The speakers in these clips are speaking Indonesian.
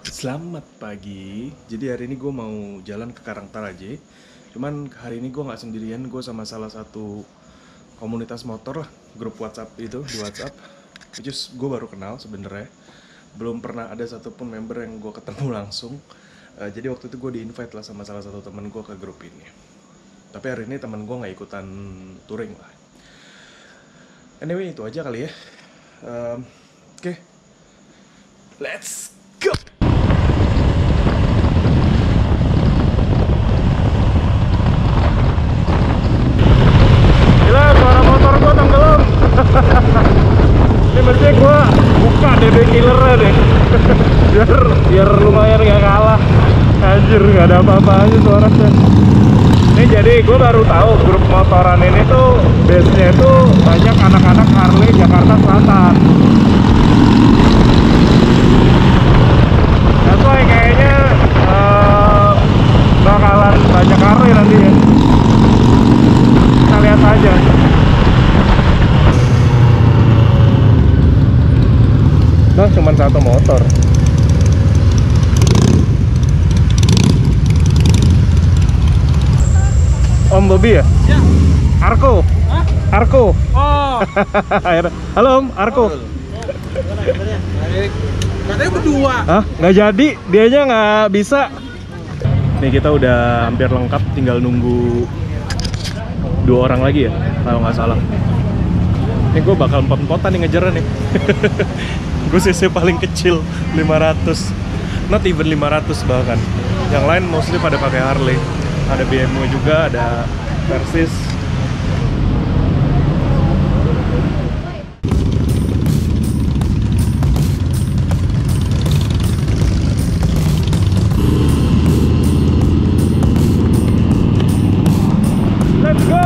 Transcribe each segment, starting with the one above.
Selamat pagi. Jadi hari ini gue mau jalan ke Karangtaraje. Cuman hari ini gue nggak sendirian. Gue sama salah satu komunitas motor lah, grup WhatsApp itu di WhatsApp. Which is gue baru kenal sebenarnya. Belum pernah ada satupun member yang gue ketemu langsung. Jadi waktu itu gue di-invite lah sama salah satu temen gue ke grup ini. Tapi hari ini temen gue nggak ikutan touring lah. Anyway itu aja kali ya. Oke. Let's go. Gila, suara motor gue tenggelam. Ini mesti gue buka DB killernya deh. biar lumayan gak kalah. Anjir, gak ada apa-apanya suaranya. Ini jadi gue baru tahu grup motoran ini tuh base-nya itu banyak anak-anak Harley Jakarta Selatan. That's why kayaknya bakalan banyak Harley nanti ya. Kita lihat aja. Nah, cuma satu motor. Om Bobby ya? Ya. Arko. Hah? Arko. Oh. Halo Om, Arko. Katanya berdua. Hah? Nggak jadi, dianya nggak bisa. Nih kita udah hampir lengkap, tinggal nunggu 2 orang lagi ya, kalau nggak salah. Ini gue bakal empot-empotan nih ngejar nih. Gue CC paling kecil 500, not even 500 bahkan. Yang lain mostly pada pakai Harley. Ada BMW juga, ada Versys. Let's go!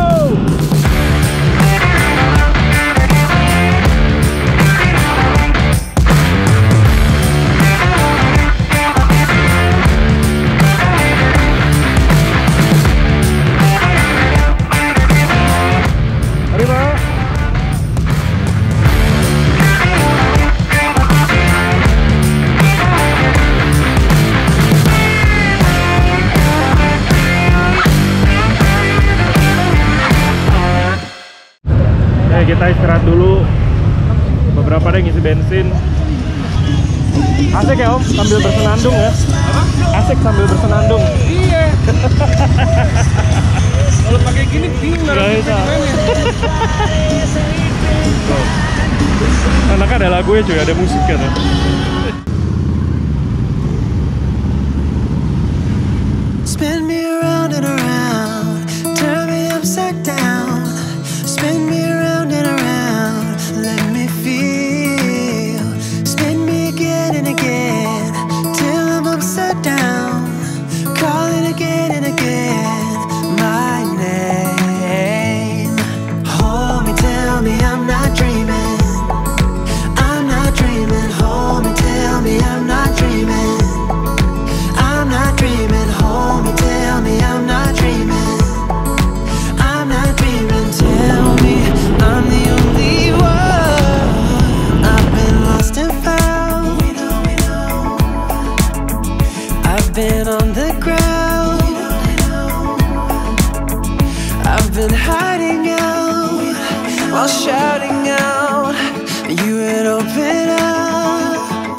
Kita istirahat dulu, beberapa deh ngisi bensin. Asik ya Om, sambil bersenandung ya. Asik sambil bersenandung. Iya. Kalau pakai gini bingung Gak bisa. Anaknya ada lagunya cuy, ada musik kan ya. Spin me around and around, turn me upside down. Spin me around and around, let me feel. Spin me again and again, till I'm upside down. Calling again and again, my name. Hold me, tell me I'm not dreaming. I'm not dreaming. Hold me, tell me I'm not dreaming. I'm not dreaming. Hold me, tell me I'm not dreaming. I'm not dreaming. Tell me I'm the only one. I've been lost and found. I've been on the ground. I've been hiding out while shouting out. You would open up.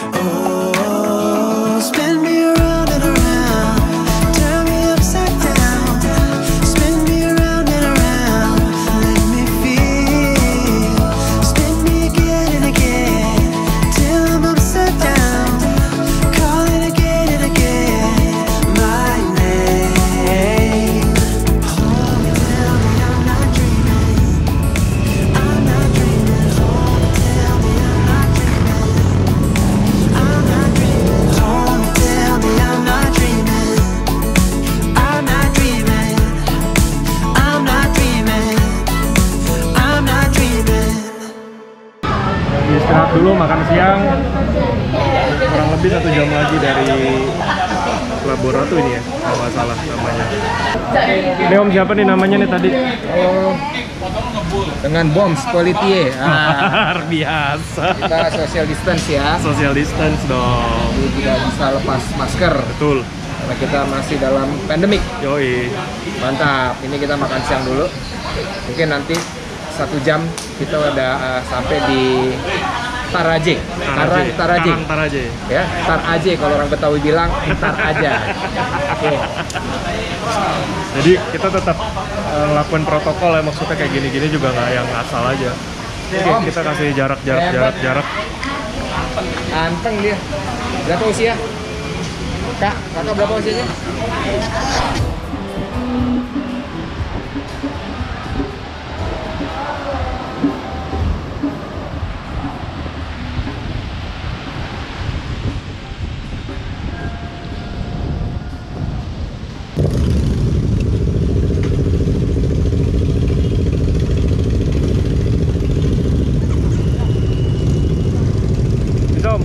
Oh, spin me around and around, turn me upside down. Spin me around and around, let me feel. Spin me again and again, till I'm upside down. Calling again and again, my name. Hold me, tell me I'm not dreaming. I'm not dreaming. Hold me, tell me I'm not dreaming. I'm not dreaming. Hold me, tell me I'm not dreaming. I'm not dreaming. I'm not dreaming. I'm not dreaming. Istirahat dulu, makan siang. Kurang lebih 1 jam lagi dari Laboratu ini ya, kalau nggak salah namanya. Ini Om siapa nih namanya nih tadi? dengan Boms Politie. Luar biasa. Kita social distance ya. Social distance dong. Jadi tidak bisa lepas masker. Betul. Karena kita masih dalam pandemik. Yoi. Mantap. Ini kita makan siang dulu. Mungkin nanti 1 jam kita udah sampai di Taraje. Taraje. Ya, Tar aja kalau orang Betawi bilang, ntar aja. Oke. Jadi kita tetap ngelakuin protokol ya, maksudnya kayak gini-gini juga nggak yang asal aja. Oke, kita kasih jarak. Anteng dia. Berapa usia? Kakak berapa usianya? Om.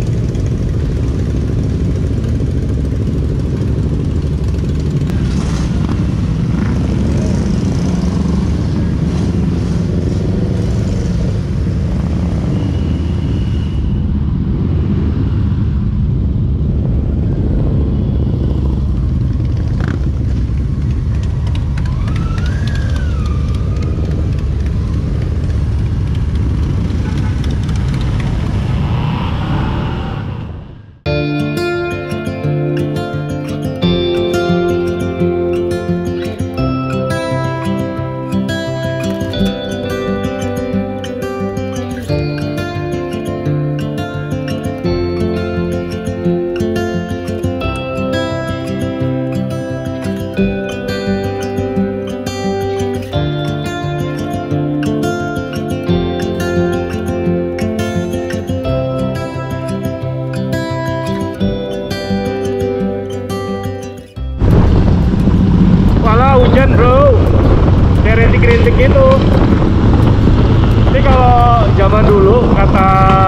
Hujan bro, kayak rintik-rintik gitu. Ini kalau zaman dulu kata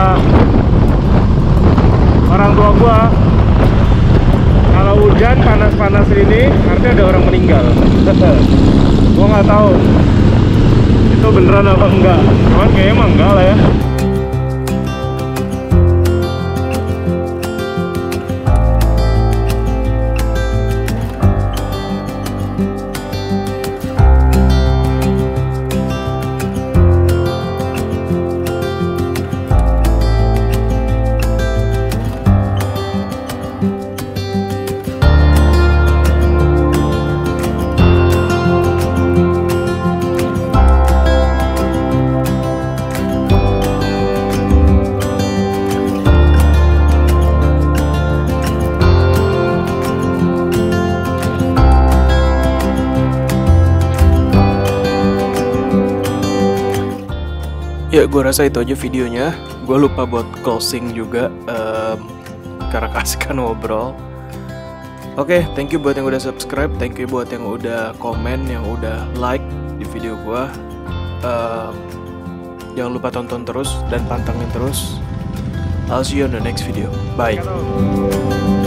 orang tua gua, kalau hujan panas-panas ini artinya ada orang meninggal. Gua nggak tahu itu beneran apa enggak, cuman kayaknya emang enggak lah ya. Ya, gue rasa itu aja videonya. Gue lupa buat closing juga, karena kasihkan ngobrol. Oke, thank you buat yang udah subscribe, thank you buat yang udah komen, yang udah like di video gue. Jangan lupa tonton terus dan pantengin terus. I'll see you on the next video. Bye.